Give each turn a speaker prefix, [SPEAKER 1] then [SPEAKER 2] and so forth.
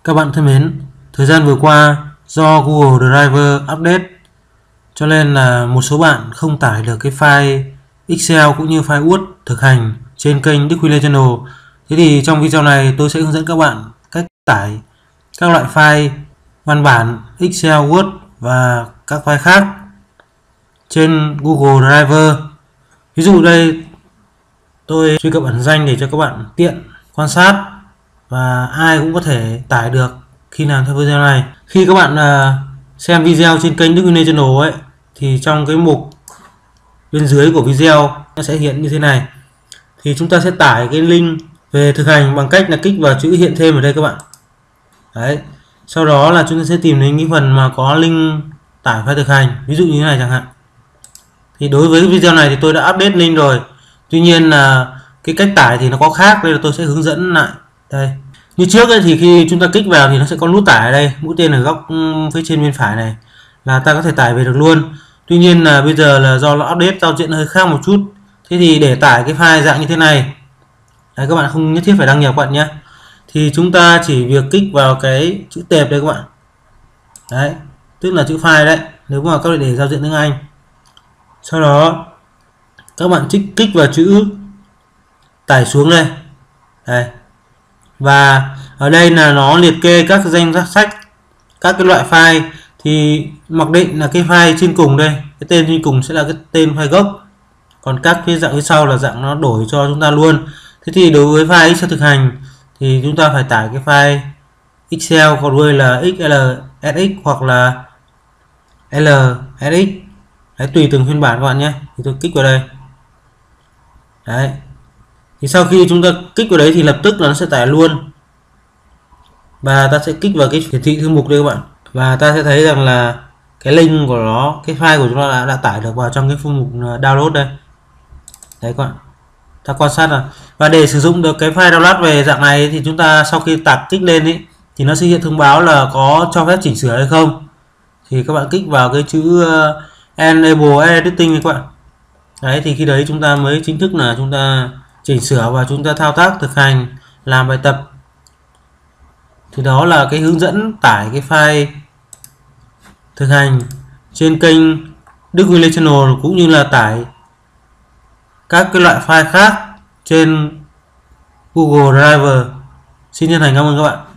[SPEAKER 1] Các bạn thân mến, thời gian vừa qua do Google Driver update cho nên là một số bạn không tải được cái file Excel cũng như file Word thực hành trên kênh Đức Huy Lê Channel. Thế thì trong video này tôi sẽ hướng dẫn các bạn cách tải các loại file văn bản Excel, Word và các file khác trên Google Driver. Ví dụ đây tôi truy cập ẩn danh để cho các bạn tiện quan sát và ai cũng có thể tải được khi làm theo video này. Khi các bạn xem video trên kênh Đức Huy Lê Channel ấy thì trong cái mục bên dưới của video nó sẽ hiện như thế này. Thì chúng ta sẽ tải cái link về thực hành bằng cách là kích vào chữ hiện thêm ở đây các bạn. Đấy. Sau đó là chúng ta sẽ tìm đến cái phần mà có link tải file thực hành, ví dụ như thế này chẳng hạn. Thì đối với cái video này thì tôi đã update link rồi. Tuy nhiên là cái cách tải thì nó có khác, đây là tôi sẽ hướng dẫn lại. Đây. Như trước ấy, thì khi chúng ta kích vào thì nó sẽ có nút tải ở đây, mũi tên ở góc phía trên bên phải này, là ta có thể tải về được luôn. Tuy nhiên là bây giờ là do nó update giao diện hơi khác một chút. Thế thì để tải cái file dạng như thế này, đấy, các bạn không nhất thiết phải đăng nhập các bạn nhé. Thì chúng ta chỉ việc kích vào cái chữ tệp đây các bạn. Đấy, tức là chữ file đấy, nếu mà các bạn để giao diện tiếng Anh. Sau đó các bạn kích vào chữ tải xuống đây. Đây. Và ở đây là nó liệt kê các danh sách, các cái loại file, thì mặc định là cái file trên cùng đây, cái tên trên cùng sẽ là cái tên file gốc, còn các cái dạng phía sau là dạng nó đổi cho chúng ta luôn. Thế thì đối với file Excel thực hành thì chúng ta phải tải cái file Excel còn đuôi là XLSX hoặc là LSX. Đấy, tùy từng phiên bản các bạn nhé. Thì tôi kích vào đây. Đấy. Thì sau khi chúng ta kích vào đấy thì lập tức là nó sẽ tải luôn. Và ta sẽ kích vào cái hiển thị thư mục đây các bạn. Và ta sẽ thấy rằng là cái link của nó, cái file của chúng ta đã tải được vào trong cái thư mục download đây. Đấy các bạn. Ta quan sát là. Và để sử dụng được cái file download về dạng này thì chúng ta sau khi kích lên ấy, thì nó sẽ hiện thông báo là có cho phép chỉnh sửa hay không. Thì các bạn kích vào cái chữ Enable Editing này các bạn. Đấy, thì khi đấy chúng ta mới chính thức là chúng ta chỉnh sửa và chúng ta thao tác thực hành làm bài tập. Thì đó là cái hướng dẫn tải cái file thực hành trên kênh Đức Huy Lê Channel, cũng như là tải các cái loại file khác trên Google Driver. Xin chân thành cảm ơn các bạn.